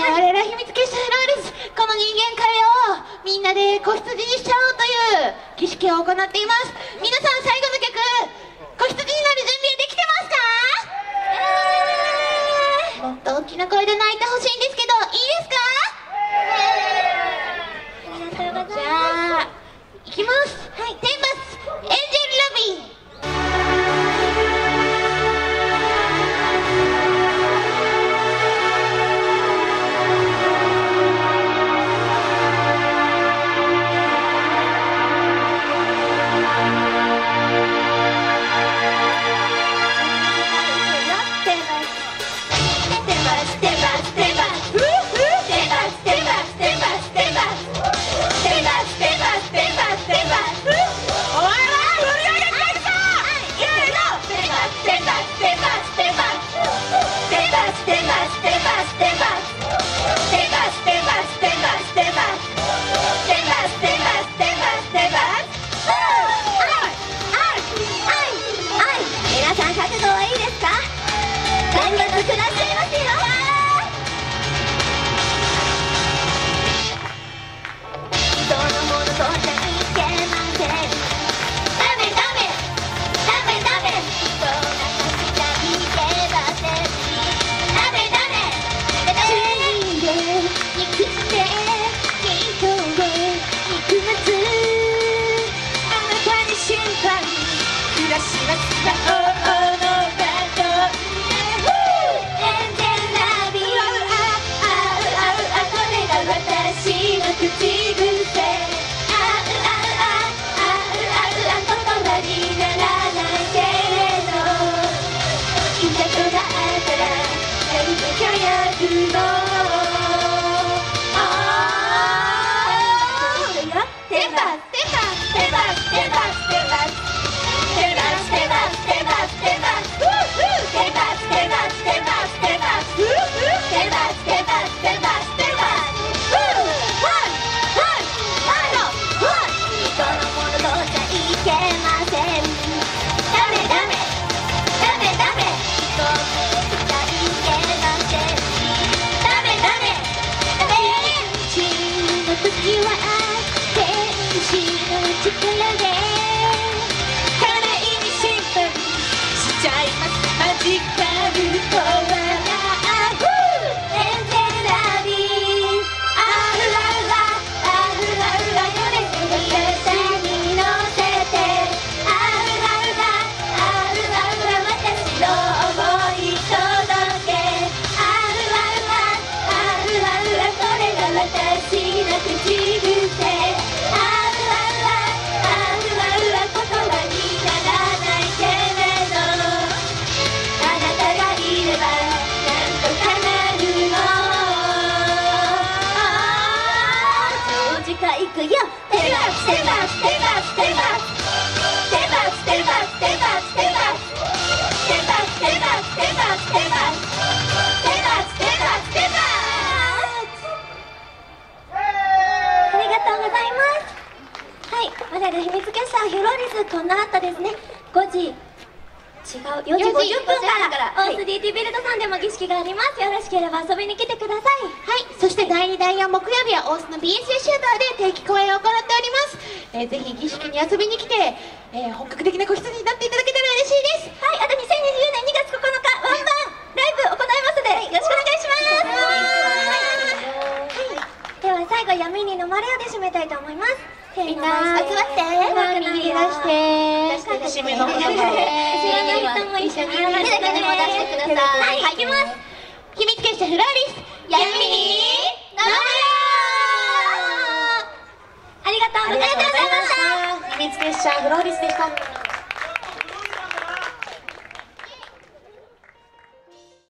我ら秘密結社フローレス、この人間界をみんなで子羊にしちゃおうという儀式を行っています。皆さん、最後の曲、子羊になる準備はできてますか？もっと大きな声で泣いてほしいんですけど、いいですか？じゃあいきます。はい、天罰エンジェルラビー。 この後ですね、4時50分からオース DT ビルドさんでも儀式があります。よろしければ遊びに来てください。 はい、そして第2第4木曜日は大須の BSU シアターで定期公演を行っております。ぜひ儀式に遊びに来て、本格的な子羊になっていただけたら嬉しいです。 はい、あと2020年2月9日ワンマンライブ行いますので、よろしくお願いします。では最後、闇に飲まれよで締めたいと思います。 みんな集まって、握り出して締めの知らない人も一緒にやらせてください。はい、いきます。 秘密結社フローリス、闇に飲まれよ。 ありがとうございました。 秘密結社フローリスでした。